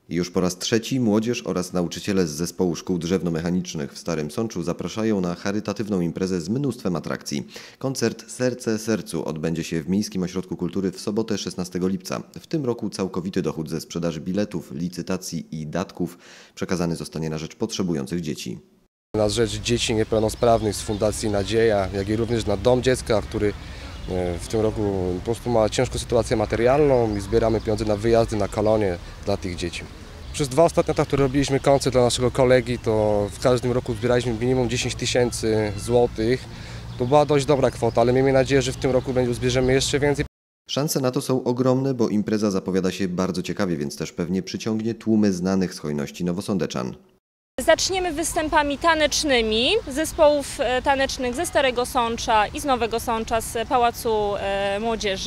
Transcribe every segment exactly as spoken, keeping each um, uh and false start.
Już po raz trzeci młodzież oraz nauczyciele z zespołu szkół drzewno-mechanicznych w Starym Sączu zapraszają na charytatywną imprezę z mnóstwem atrakcji. Koncert Serce Sercu odbędzie się w Miejskim Ośrodku Kultury w sobotę szesnastego lipca. W tym roku całkowity dochód ze sprzedaży biletów, licytacji i datków przekazany zostanie na rzecz potrzebujących dzieci. Na rzecz dzieci niepełnosprawnych z Fundacji Nadzieja, jak i również na Dom Dziecka, który w tym roku po prostu ma ciężką sytuację materialną i zbieramy pieniądze na wyjazdy, na kolonie dla tych dzieci. Przez dwa ostatnie lata, które robiliśmy koncert dla naszego kolegi, to w każdym roku zbieraliśmy minimum dziesięć tysięcy złotych. To była dość dobra kwota, ale miejmy nadzieję, że w tym roku zbierzemy jeszcze więcej. Szanse na to są ogromne, bo impreza zapowiada się bardzo ciekawie, więc też pewnie przyciągnie tłumy znanych z hojności nowosądeczan. Zaczniemy występami tanecznymi zespołów tanecznych ze Starego Sącza i z Nowego Sącza z Pałacu Młodzieży.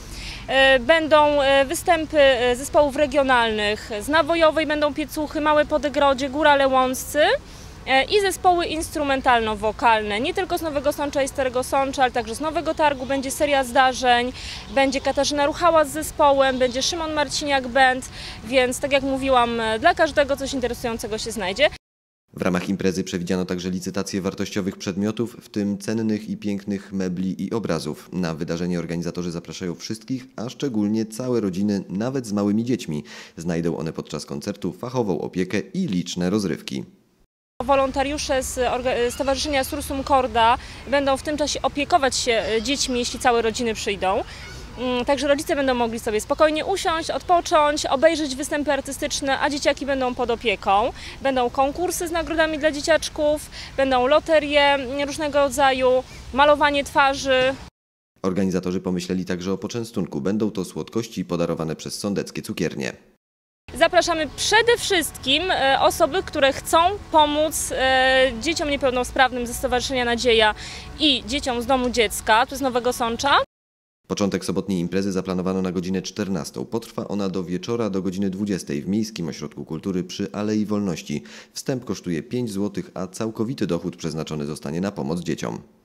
Będą występy zespołów regionalnych z Nawojowej, będą Piecuchy, Małe Podegrodzie, Górale Łąccy i zespoły instrumentalno-wokalne. Nie tylko z Nowego Sącza i Starego Sącza, ale także z Nowego Targu będzie seria zdarzeń, będzie Katarzyna Ruchała z zespołem, będzie Szymon Marciniak Band, więc tak jak mówiłam, dla każdego coś interesującego się znajdzie. W ramach imprezy przewidziano także licytację wartościowych przedmiotów, w tym cennych i pięknych mebli i obrazów. Na wydarzenie organizatorzy zapraszają wszystkich, a szczególnie całe rodziny, nawet z małymi dziećmi. Znajdą one podczas koncertu fachową opiekę i liczne rozrywki. Wolontariusze z Stowarzyszenia Sursum Corda będą w tym czasie opiekować się dziećmi, jeśli całe rodziny przyjdą. Także rodzice będą mogli sobie spokojnie usiąść, odpocząć, obejrzeć występy artystyczne, a dzieciaki będą pod opieką. Będą konkursy z nagrodami dla dzieciaczków, będą loterie różnego rodzaju, malowanie twarzy. Organizatorzy pomyśleli także o poczęstunku. Będą to słodkości podarowane przez sądeckie cukiernie. Zapraszamy przede wszystkim osoby, które chcą pomóc dzieciom niepełnosprawnym ze Stowarzyszenia Nadzieja i dzieciom z Domu Dziecka, tu z Nowego Sącza. Początek sobotniej imprezy zaplanowano na godzinę czternastą. Potrwa ona do wieczora, do godziny dwudziestej w Miejskim Ośrodku Kultury przy Alei Wolności. Wstęp kosztuje pięć złotych, a całkowity dochód przeznaczony zostanie na pomoc dzieciom.